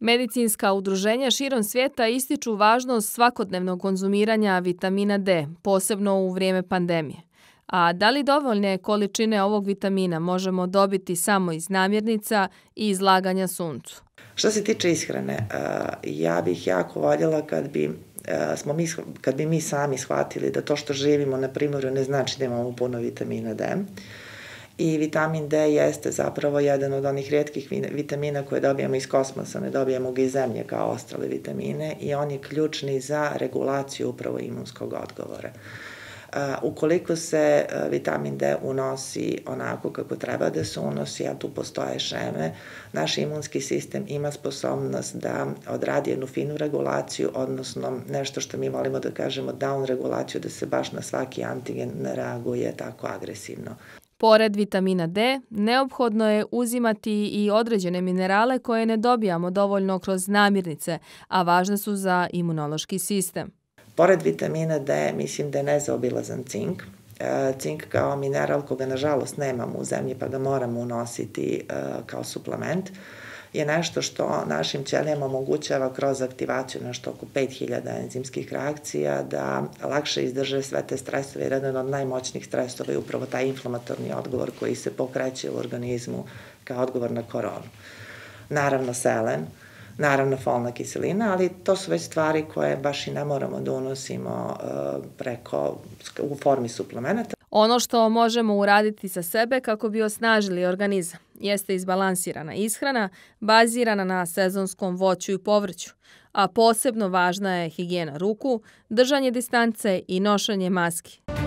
Medicinska udruženja širom svijeta ističu važnost svakodnevnog konzumiranja vitamina D, posebno u vrijeme pandemije. A da li dovoljne količine ovog vitamina možemo dobiti samo iz namirnica i izlaganja suncu? Što se tiče ishrane, ja bih jako voljela kad bi mi sami shvatili da to što živimo na primjeru ne znači da imamo puno vitamina D. I vitamin D jeste zapravo jedan od onih rijetkih vitamina koje dobijamo iz kosmosa, ne dobijamo ga iz zemlje kao ostale vitamine i on je ključni za regulaciju upravo imunskog odgovora. Ukoliko se vitamin D unosi onako kako treba da se unosi, a tu postoje šeme, naš imunski sistem ima sposobnost da odradi jednu finu regulaciju, odnosno nešto što mi volimo da kažemo down regulaciju, da se baš na svaki antigen ne reaguje tako agresivno. Pored vitamina D, neophodno je uzimati i određene minerale koje ne dobijamo dovoljno kroz namirnice, a važne su za imunološki sistem. Pored vitamina D, mislim da je nezaobilazan cink. Cink kao mineral koga nažalost nemamo u zemlji pa ga moramo unositi kao suplement je nešto što našim ćelijama omogućava kroz aktivaciju nešto oko 5000 enzimskih reakcija da lakše izdrže sve te stresove, jer jedan od najmoćnijih stresova je upravo taj inflamatorni odgovor koji se pokreće u organizmu kao odgovor na koronu. Naravno selen, naravno folna kiselina, ali to su već stvari koje baš i ne moramo da unosimo u formi suplemenata. Ono što možemo uraditi za sebe kako bi osnažili organizam jeste izbalansirana ishrana bazirana na sezonskom voću i povrću, a posebno važna je higijena ruku, držanje distance i nošenje maski.